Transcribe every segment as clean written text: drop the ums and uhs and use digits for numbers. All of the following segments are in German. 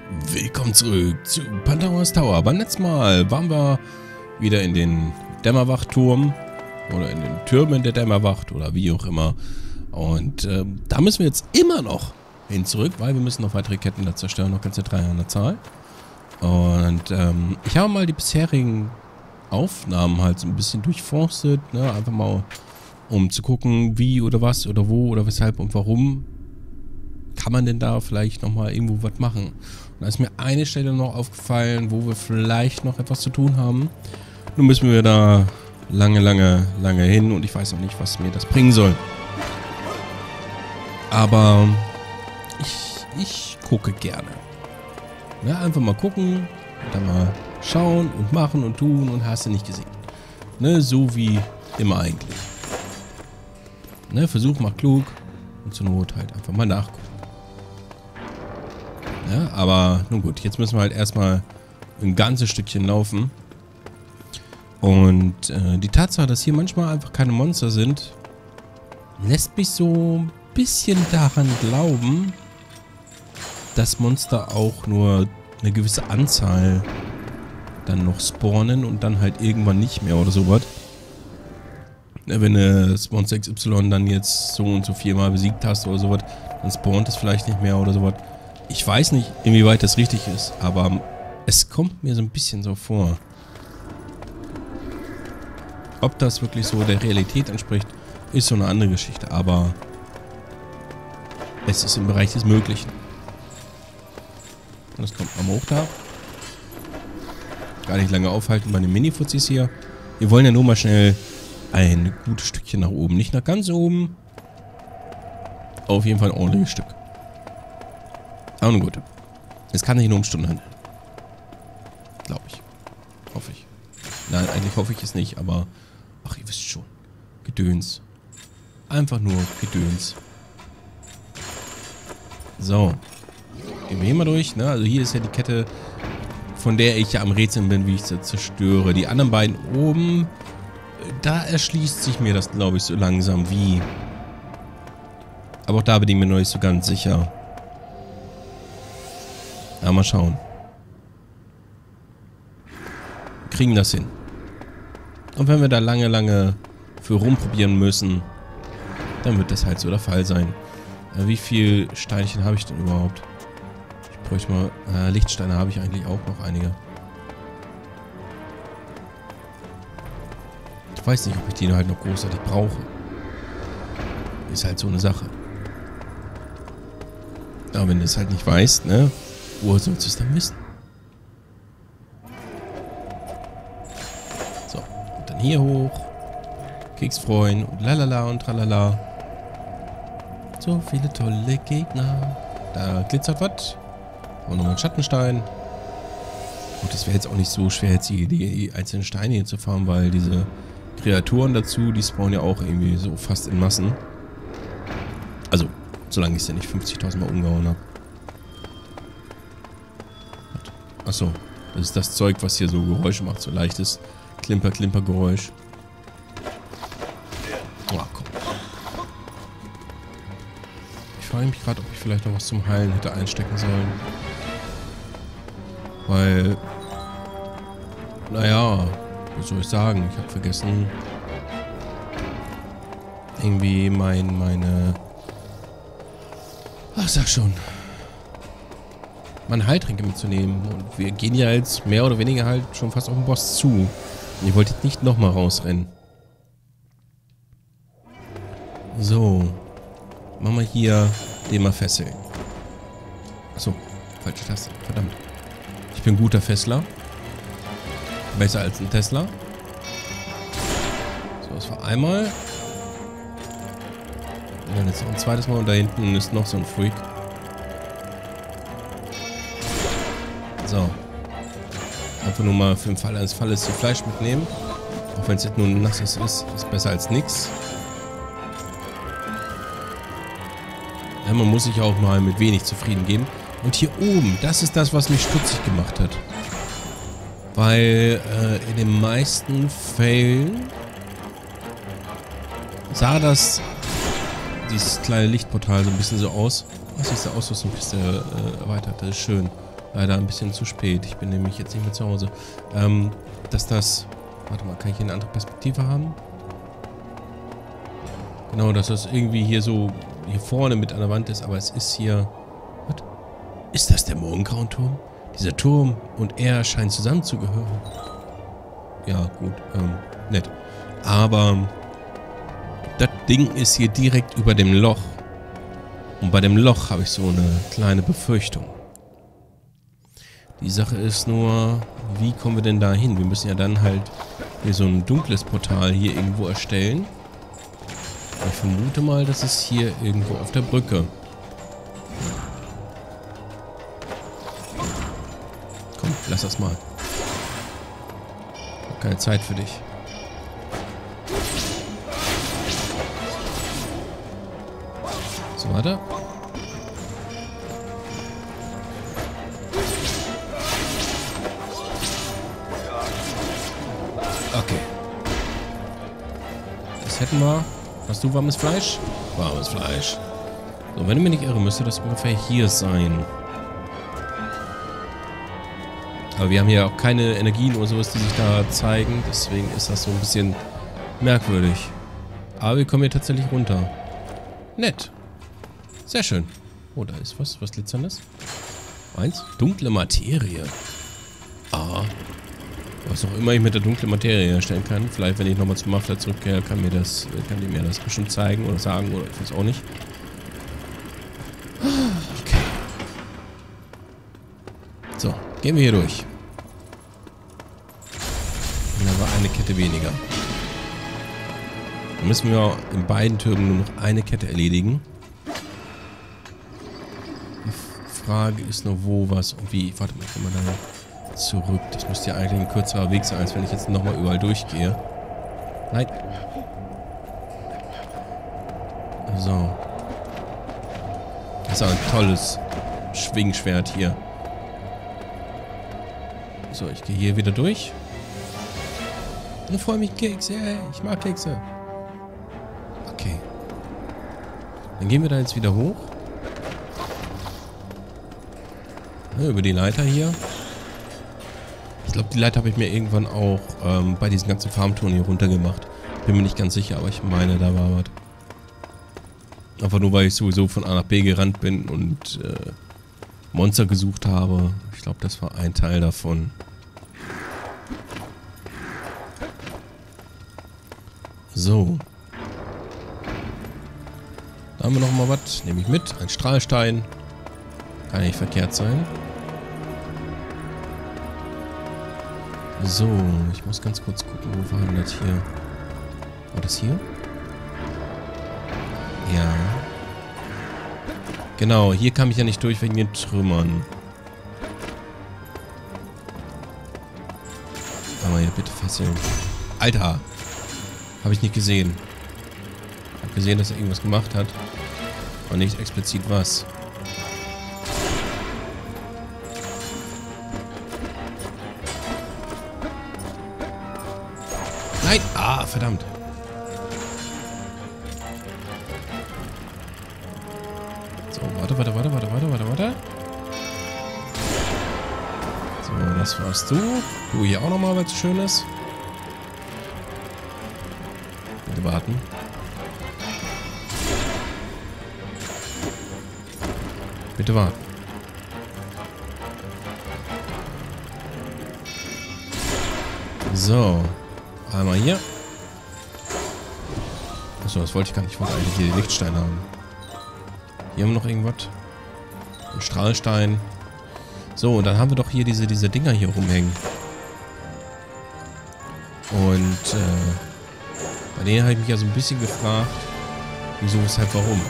Willkommen zurück zu Pandora's Tower. Beim letzten Mal waren wir wieder in den Dämmerwachtturm oder in den Türmen der Dämmerwacht oder wie auch immer. Und da müssen wir jetzt immer noch hin zurück, weil wir müssen noch weitere Ketten da zerstören, noch ganze 3 an der Zahl. Und ich habe mal die bisherigen Aufnahmen halt so ein bisschen durchforstet, ne? Einfach mal um zu gucken, wie oder was oder wo oder weshalb und warum kann man denn da vielleicht nochmal irgendwo was machen. Und da ist mir eine Stelle noch aufgefallen, wo wir vielleicht noch etwas zu tun haben. Nun müssen wir da lange hin und ich weiß noch nicht, was mir das bringen soll. Aber ich gucke gerne. Ja, einfach mal gucken, dann mal schauen und machen und tun und hast du nicht gesehen. Ne, so wie immer eigentlich. Ne, Versuch macht klug und zur Not halt einfach mal nachgucken. Ja, aber nun gut, jetzt müssen wir halt erstmal ein ganzes Stückchen laufen. Und die Tatsache, dass hier manchmal einfach keine Monster sind, lässt mich so ein bisschen daran glauben, dass Monster auch nur eine gewisse Anzahl dann noch spawnen und dann halt irgendwann nicht mehr oder sowas. Wenn du das Monster XY dann jetzt so und so 4-mal besiegt hast oder sowas, dann spawnt es vielleicht nicht mehr oder sowas. Ich weiß nicht, inwieweit das richtig ist, aber es kommt mir so ein bisschen so vor. Ob das wirklich so der Realität entspricht, ist so eine andere Geschichte, aber es ist im Bereich des Möglichen. Und das kommt mal hoch da. Gar nicht lange aufhalten bei den Mini-Fuzis hier. Wir wollen ja nur mal schnell ein gutes Stückchen nach oben. Nicht nach ganz oben. Auf jeden Fall ein ordentliches Stück. Aber nun gut. Es kann nicht nur um Stunden handeln. Glaube ich. Hoffe ich. Nein, eigentlich hoffe ich es nicht, aber ach, ihr wisst schon. Gedöns. Einfach nur Gedöns. So. Gehen wir hier mal durch, ne? Also hier ist ja die Kette, von der ich ja am Rätseln bin, wie ich sie zerstöre. Die anderen beiden oben, da erschließt sich mir das, glaube ich, so langsam wie. Aber auch da bin ich mir noch nicht so ganz sicher. Aber mal schauen. Wir kriegen das hin. Und wenn wir da lange für rumprobieren müssen, dann wird das halt so der Fall sein. Wie viel Steinchen habe ich denn überhaupt? Ich bräuchte mal... Lichtsteine habe ich eigentlich auch noch einige. Ich weiß nicht, ob ich die halt noch großartig brauche. Ist halt so eine Sache. Aber wenn du es halt nicht weißt, ne? Woher sollst du es dann wissen? So, und dann hier hoch. Keks freuen und lalala und tralala. So viele tolle Gegner. Da glitzert was. Und nochmal ein Schattenstein. Und das wäre jetzt auch nicht so schwer, jetzt die einzelnen Steine hier zu farmen, weil diese Kreaturen dazu, die spawnen ja auch irgendwie so fast in Massen. Also, solange ich es ja nicht 50.000 Mal umgehauen habe. Achso, das ist das Zeug, was hier so Geräusche macht, so leichtes Klimper-Klimper-Geräusch. Oh, komm. Ich frage mich gerade, ob ich vielleicht noch was zum Heilen hätte einstecken sollen. Weil, naja, wie soll ich sagen, ich habe vergessen, irgendwie meine, ach, sag schon, meine Heiltränke mitzunehmen. Und wir gehen ja jetzt mehr oder weniger halt schon fast auf den Boss zu. Und ihr wollt jetzt nicht nochmal rausrennen. So. Machen wir hier den mal fesseln. Achso, falsche Taste. Verdammt. Ich bin ein guter Fessler. Besser als ein Tesla. So, das war einmal. Und dann jetzt noch ein zweites Mal. Und da hinten ist noch so ein Freak. So. Einfach nur mal für den Fall eines Falles die Fleisch mitnehmen. Auch wenn es jetzt nur ein nasses ist. Ist besser als nix. Ja, man muss sich auch mal mit wenig zufrieden geben. Und hier oben, das ist das, was mich stutzig gemacht hat. Weil in den meisten Fällen sah dieses kleine Lichtportal so ein bisschen so aus. Was ist der Ausrüstungskiste erweitert? Das ist schön. Leider ein bisschen zu spät. Ich bin nämlich jetzt nicht mehr zu Hause. Dass das... Warte mal, kann ich hier eine andere Perspektive haben? Genau, dass das irgendwie hier so... Hier vorne mit an der Wand ist, aber es ist hier... Was? Ist das der Morgengrauenturm? Dieser Turm und er scheinen zusammenzugehören. Ja, gut. Nett. Aber... Das Ding ist hier direkt über dem Loch. Und bei dem Loch habe ich so eine kleine Befürchtung. Die Sache ist nur, wie kommen wir denn da hin? Wir müssen ja dann halt hier so ein dunkles Portal hier irgendwo erstellen. Ich vermute mal, das ist hier irgendwo auf der Brücke. Komm, lass das mal. Ich habe keine Zeit für dich. So, warte. Okay. Das hätten wir. Hast du warmes Fleisch? Warmes Fleisch. So, wenn ich mich nicht irre, müsste das ungefähr hier sein. Aber wir haben hier auch keine Energien oder sowas, die sich da zeigen. Deswegen ist das so ein bisschen merkwürdig. Aber wir kommen hier tatsächlich runter. Nett. Sehr schön. Oh, da ist was. Was glitzerndes? Eins. Dunkle Materie. Ah. Was auch immer ich mit der dunklen Materie herstellen kann. Vielleicht, wenn ich nochmal zum Muffler zurückkehre, kann die mir das bestimmt zeigen oder sagen oder ich weiß auch nicht. Okay. So, gehen wir hier durch. Und dann war eine Kette weniger. Dann müssen wir in beiden Türmen nur noch eine Kette erledigen. Die Frage ist nur, wo, was und wie. Warte mal, kann man da zurück. Das müsste ja eigentlich ein kürzerer Weg sein, als wenn ich jetzt nochmal überall durchgehe. Nein. So. Das ist ein tolles Schwingschwert hier. So, ich gehe hier wieder durch. Und freue mich Kekse. Hey, ich mag Kekse. Okay. Dann gehen wir da jetzt wieder hoch. Ja, über die Leiter hier. Ich glaube, die Leiter habe ich mir irgendwann auch bei diesen ganzen Farmtouren hier runtergemacht. Bin mir nicht ganz sicher, aber ich meine, da war was. Einfach nur, weil ich sowieso von A nach B gerannt bin und Monster gesucht habe. Ich glaube, das war ein Teil davon. So. Da haben wir noch mal was. Nehme ich mit. Ein Strahlstein. Kann nicht verkehrt sein. So, ich muss ganz kurz gucken, wo war denn das hier? War das hier? Ja. Genau, hier kam ich ja nicht durch wegen den Trümmern. Aber hier bitte fesseln. Alter! Habe ich nicht gesehen. Ich habe gesehen, dass er irgendwas gemacht hat. Aber nicht explizit was. Nein! Ah, verdammt. So, warte. So, das warst du. Du hier auch nochmal, weil es schön ist. Bitte warten. Bitte warten. So. Einmal hier. Achso, das wollte ich gar nicht. Ich wollte eigentlich hier die Lichtsteine haben. Hier haben wir noch irgendwas. Ein Strahlstein. So, und dann haben wir doch hier diese Dinger hier rumhängen. Und bei denen habe ich mich ja so ein bisschen gefragt, wieso, weshalb, warum.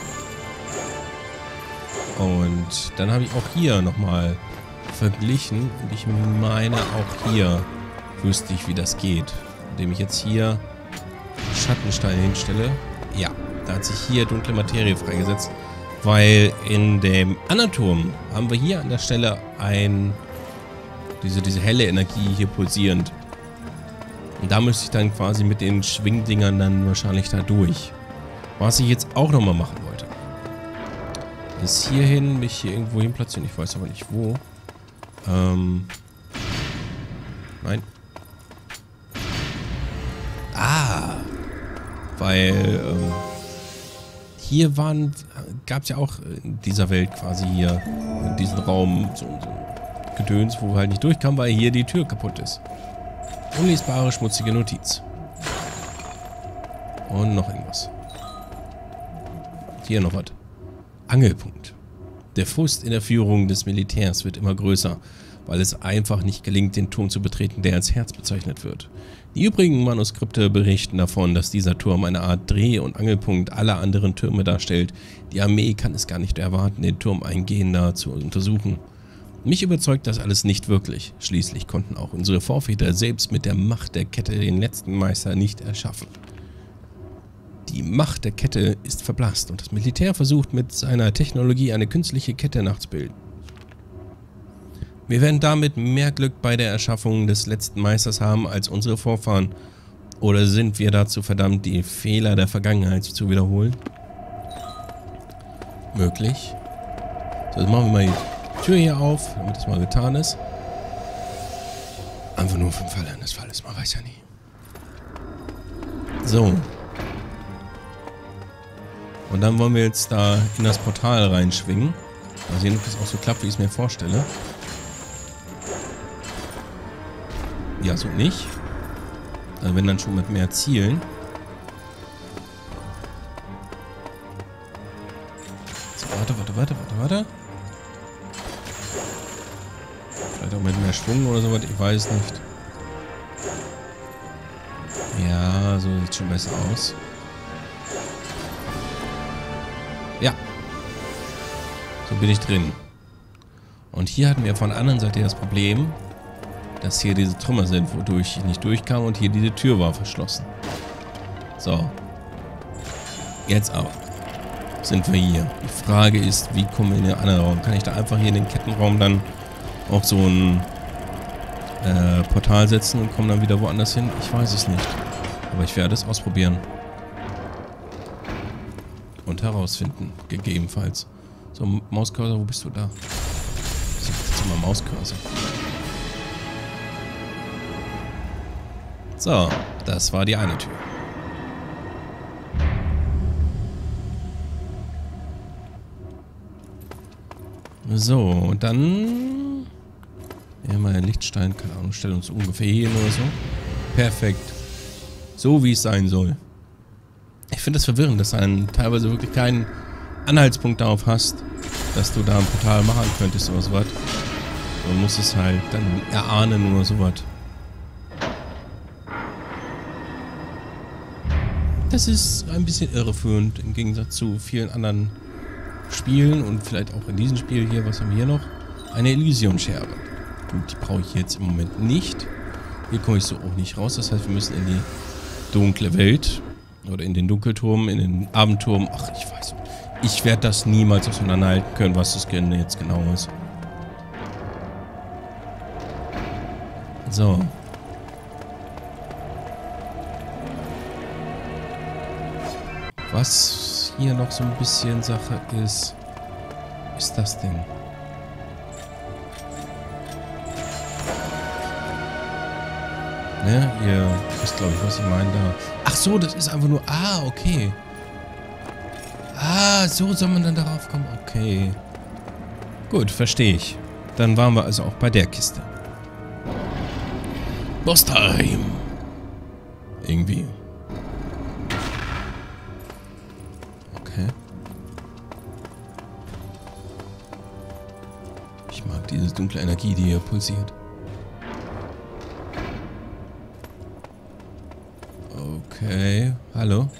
Und dann habe ich auch hier nochmal verglichen. Und ich meine, auch hier wüsste ich, wie das geht. Indem ich jetzt hier Schattensteine hinstelle. Ja, da hat sich hier dunkle Materie freigesetzt. Weil in dem anderen Turm haben wir hier an der Stelle diese helle Energie hier pulsierend. Und da müsste ich dann quasi mit den Schwingdingern dann wahrscheinlich da durch. Was ich jetzt auch nochmal machen wollte. Ist hierhin, mich hier irgendwo hin platzieren. Ich weiß aber nicht wo. Nein. Ah! Weil, hier gab es ja auch in dieser Welt quasi hier, in diesem Raum, so Gedöns, wo wir halt nicht durchkamen, weil hier die Tür kaputt ist. Unlesbare, schmutzige Notiz. Und noch irgendwas. Hier noch was. Angelpunkt. Der Frust in der Führung des Militärs wird immer größer, weil es einfach nicht gelingt, den Turm zu betreten, der als Herz bezeichnet wird. Die übrigen Manuskripte berichten davon, dass dieser Turm eine Art Dreh- und Angelpunkt aller anderen Türme darstellt. Die Armee kann es gar nicht erwarten, den Turm eingehender zu untersuchen. Mich überzeugt das alles nicht wirklich. Schließlich konnten auch unsere Vorväter selbst mit der Macht der Kette den letzten Meister nicht erschaffen. Die Macht der Kette ist verblasst und das Militär versucht mit seiner Technologie eine künstliche Kette nachzubilden. Wir werden damit mehr Glück bei der Erschaffung des letzten Meisters haben als unsere Vorfahren. Oder sind wir dazu verdammt, die Fehler der Vergangenheit zu wiederholen? Möglich. So, jetzt machen wir mal die Tür hier auf, damit das mal getan ist. Einfach nur für den Fall eines Falles, man weiß ja nie. So. Und dann wollen wir jetzt da in das Portal reinschwingen. Mal sehen, ob das auch so klappt, wie ich es mir vorstelle. Ja, so nicht. Also wenn dann schon mit mehr Zielen. So, warte. Vielleicht auch mit mehr Schwung oder sowas, ich weiß nicht. Ja, so sieht schon besser aus. Ja. So bin ich drin. Und hier hatten wir von der anderen Seite das Problem, dass hier diese Trümmer sind, wodurch ich nicht durchkam und hier diese Tür war verschlossen. So. Jetzt aber sind wir hier. Die Frage ist, wie kommen wir in den anderen Raum? Kann ich da einfach hier in den Kettenraum dann auch so ein Portal setzen und komme dann wieder woanders hin? Ich weiß es nicht. Aber ich werde es ausprobieren. Und herausfinden, gegebenenfalls. So, Mauscursor, wo bist du da? So, jetzt mal Mauscursor. So, das war die eine Tür. So, und dann... Ja, mal ein Lichtstein, keine Ahnung, stellen uns ungefähr hier hin oder so. Perfekt. So, wie es sein soll. Ich finde es verwirrend, dass du dann teilweise wirklich keinen Anhaltspunkt darauf hast, dass du da ein Portal machen könntest oder sowas. Man muss es halt dann erahnen oder sowas. Das ist ein bisschen irreführend im Gegensatz zu vielen anderen Spielen und vielleicht auch in diesem Spiel hier. Was haben wir hier noch? Eine Elysium-Scherbe. Gut, die brauche ich jetzt im Moment nicht. Hier komme ich so auch nicht raus. Das heißt, wir müssen in die dunkle Welt oder in den Dunkelturm, in den Abendturm. Ach, ich weiß nicht. Ich werde das niemals auseinanderhalten können, was das jetzt genau ist. So. Was hier noch so ein bisschen Sache ist das denn? Ne, ihr wisst, glaube ich, was ich meine da. Ach so, das ist einfach nur... Ah, okay. Ah, so soll man dann darauf kommen. Okay. Gut, verstehe ich. Dann waren wir also auch bei der Kiste. Boss-Time. Irgendwie. Okay. Ich mag diese dunkle Energie, die hier pulsiert. Okay, hallo.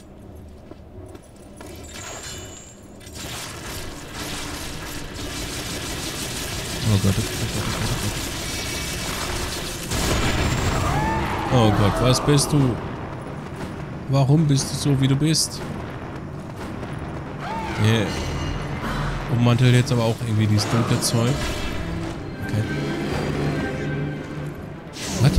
Oh Gott, oh Gott, was bist du? Warum bist du so, wie du bist? Yeah. Ummantelt jetzt aber auch irgendwie dieses dunkle Zeug. Okay. Was?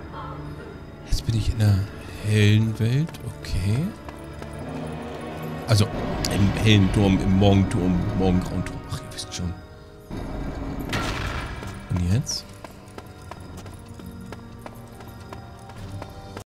Jetzt bin ich in der hellen Welt. Okay. Also im hellen Turm, im Morgenturm, morgengrauen Turm. Ach, ihr wisst schon. Und jetzt?